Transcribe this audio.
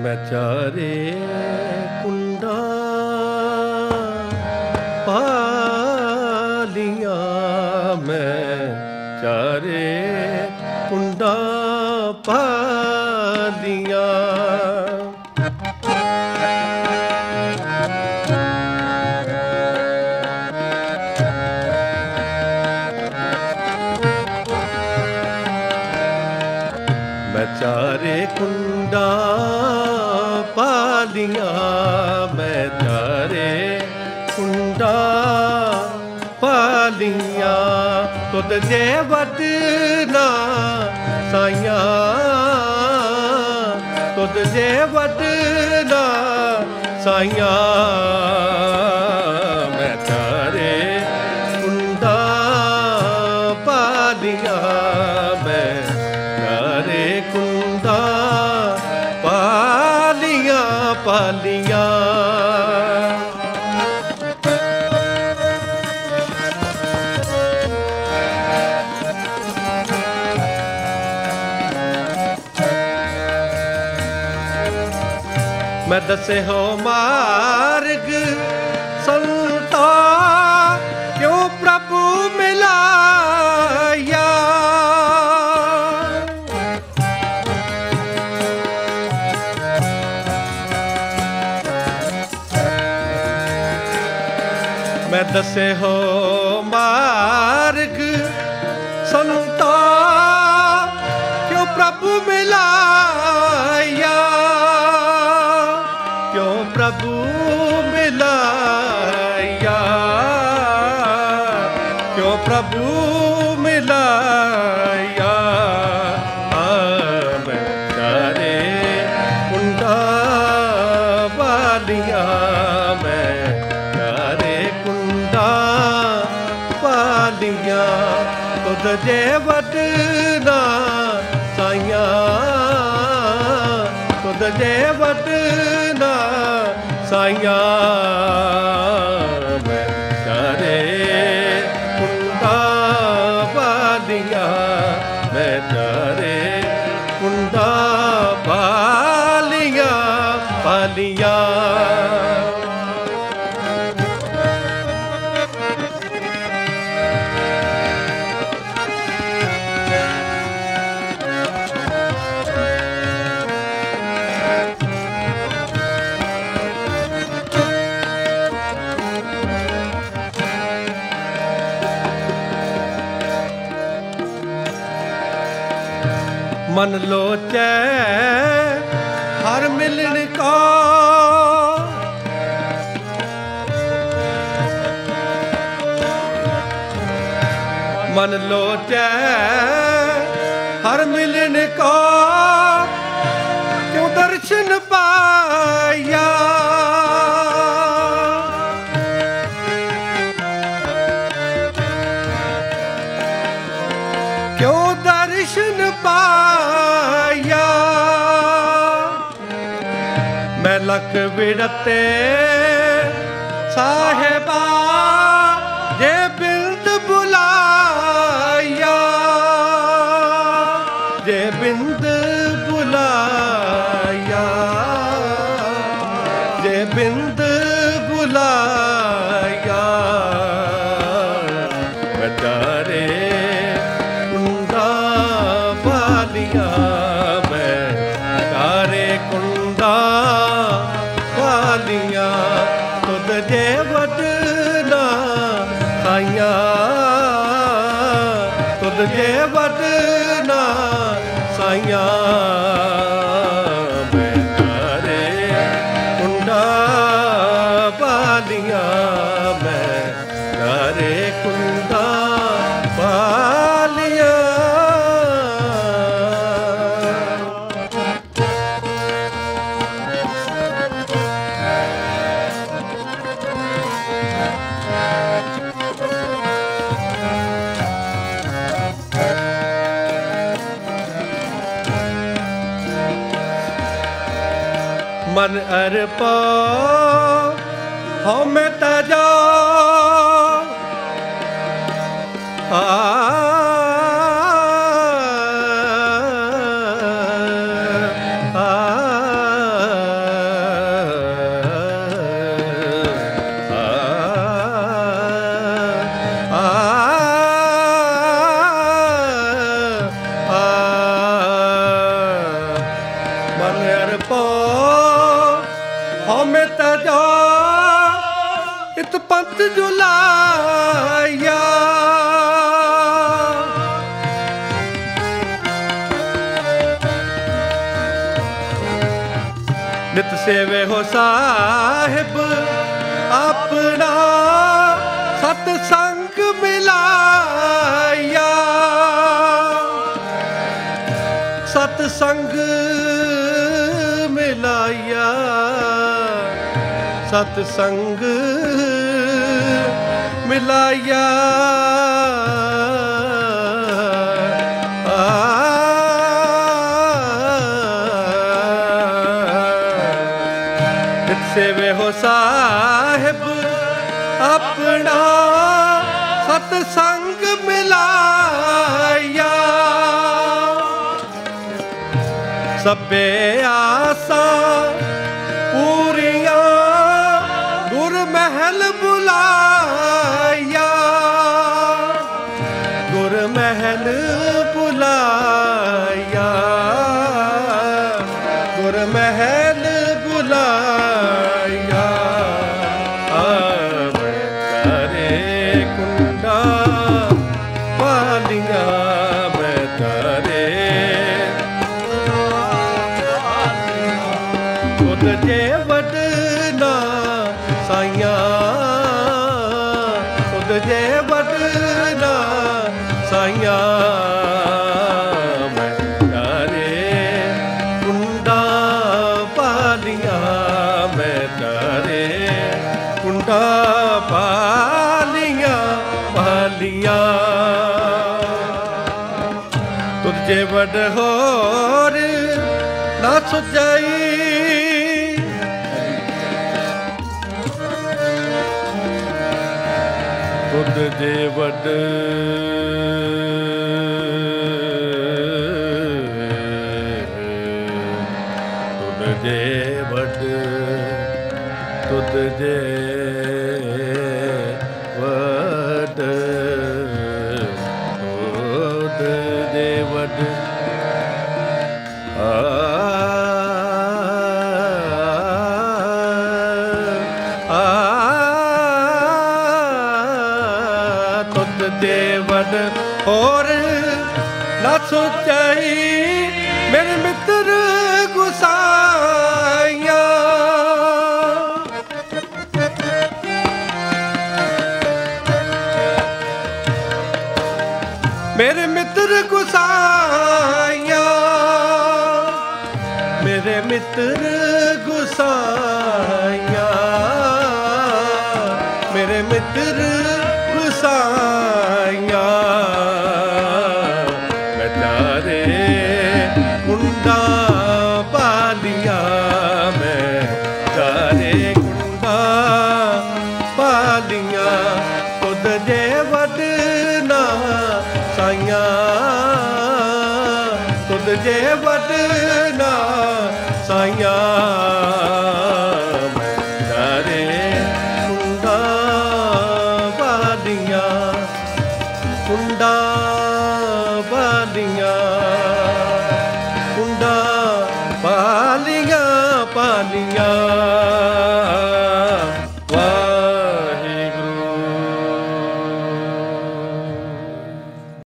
मैं चारे कुंडा पालिया, मैं चारे कुंडा पालिया। मैं चारे कुंडा पालिया, मैं चारे कुंडा पालिया। तुद जे वडना साइया, तुद जे वडना साइया। मैं चारे कुंडा पालिया, मैं चारे कुंडा पालिया पालिया। मैं दसे हो मार्ग संता, क्यों प्रभु मिलाया। मैं दसे हो मार्ग संता, क्यों प्रभु मिलाया। क्यों प्रभु मिलाया, क्यों प्रभु मिलाया। मैं चारे कुंडा पालिया, मैं चारे कुंडा पालिया। तुद जे वडना साइया, तुद जे वडना साइया। मैं चारे कुंडा पालिया, मैं चारे कुंडा पालिया पालिया। मन लोचे हर मिलन का, मन लोचे हर मिलन का। क्यों दर्शन पाया, क्यों दर्शन पाया। मैं लख बिड़ते साहेबा, जे बिंद बुलाया, जे बिंद बुलाया, जे बिंद बुलाया। मैं चारे कुंडा पालिया, मैं चारे कुंडा पालिया। तुद जे वडना साइया, तुद जे वडना साइया। मैं चारे कुंडा पालिया, मैं चारे कुंडा पालिया। मन अर्पा हो मैं ताजा, जुलाया। नित सेवे हो साहिब अपना सतसंग मिलाया। सतसंग मिलाया, सतसंग मिलाया। सेवे हो साहिब अपना सतसंग मिलाया। सबे आसा पूरिया गुर महल बुलाया। गुर महल बुलाया, गुर महल बुलाया। मैं तारे कुंडा पालिया, मैं तारे खुद जे वडना साइया, खुद जे वडना साइया। मैं तारे कुंडा पालिया, मैं तारे कुंडा पालिया पालिया। तुझे वड होर ना सुझाई, तुझ जे वड तुझ जे वड तुझ जे वड तुझ जे वड। तुझ जे वड होर ना सोचाई, मेरे मित्र गुसाइया। मेरे मित्र गुसाइया, मेरे मित्र गुसाइया, मेरे मित्र गुसाइया। मैं तारे कुंडा पालिया, मैं तारे कुंडा पालिया। खुद जे वडना साइया, खुद जे वडना साइया। मैं तारे कुंडा पालिया, कुंडा पालिया, कुंडा पालिया पालिया।